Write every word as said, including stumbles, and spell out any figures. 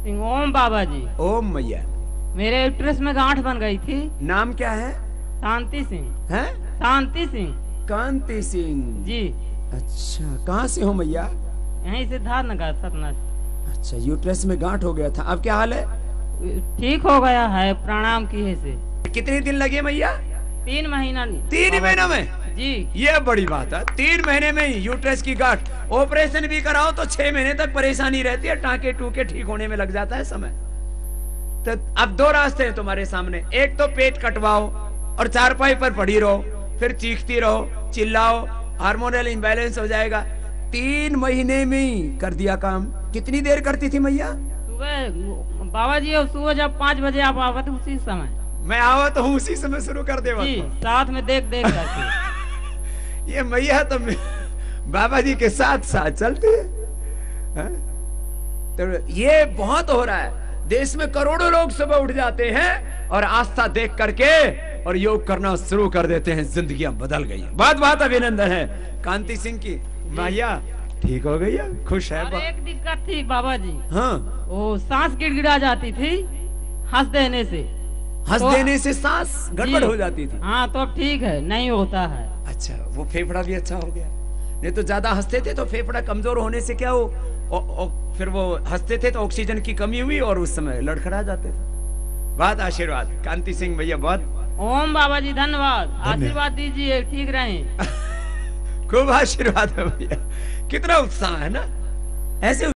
सिंह। ओम बाबा जी। ओम मैया। मेरे यूट्रस में गांठ बन गई थी। नाम क्या है? शांति सिंह। हैं? शांति सिंह। कांति सिंह जी। अच्छा, कहाँ से हो मैया? यहीं से धारनगर सतना से। अच्छा, यूट्रस में गांठ हो गया था, अब क्या हाल है? ठीक हो गया है, प्रणाम किए से। कितने दिन लगे मैया? तीन महीना। तीन महीनों में? जी। ये बड़ी बात है, तीन महीने में ही यूट्रस की गांठ। ऑपरेशन भी कराओ तो छह महीने तक परेशानी रहती है, टाँके टूके ठीक होने में लग जाता है समय। तो अब दो रास्ते हैं तुम्हारे सामने, एक तो पेट कटवाओ और चारपाई पर पड़ी रहो, फिर चीखती रहो, चिल्लाओ, हार्मोनल इम्बैलेंस हो जाएगा। तीन महीने में ही कर दिया काम। कितनी देर करती थी मैया? सुबह बाबा जी, सुबह जब पाँच बजे आप आवत उसी समय मैं आवा तो हूँ, उसी समय शुरू कर दे जी, साथ में देख देख करके। ये मैया तो बाबा जी के साथ साथ चलती है, है? तो ये बहुत हो रहा है देश में। करोड़ों लोग सुबह उठ जाते हैं और आस्था देख करके और योग करना शुरू कर देते हैं, जिंदगियां बदल गई हैं। बहुत बहुत अभिनंदन है कांति सिंह की। मैया ठीक हो गई है, खुश है? एक दिक्कत थी बाबा जी। हाँ, वो सांस गिड़गिड़ा जाती थी हंस देने से। हंस तो, देने से सांस गड़बड़ हो जाती थी। हाँ, तो अब ठीक है, नहीं होता है। अच्छा, वो फेफड़ा भी अच्छा हो गया। नहीं तो ज्यादा हंसते थे तो फेफड़ा कमजोर होने से क्या हो, ओ, ओ, फिर वो हंसते थे तो ऑक्सीजन की कमी हुई और उस समय लड़खड़ा जाते थे। बहुत आशीर्वाद कांति सिंह भैया, बहुत। ओम बाबा जी धन्यवाद, आशीर्वाद दीजिए, ठीक रहें। खूब आशीर्वाद है भैया। कितना उत्साह है ना ऐसे।